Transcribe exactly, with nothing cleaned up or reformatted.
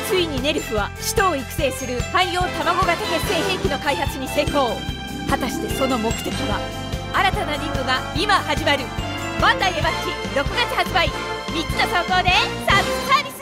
ついにネルフは使徒を育成する汎用卵型決戦兵器の開発に成功。果たしてその目的は。新たな任務が今始まる。バンダイエマッチろくがつ発売。みっつの総合でサブスサービス。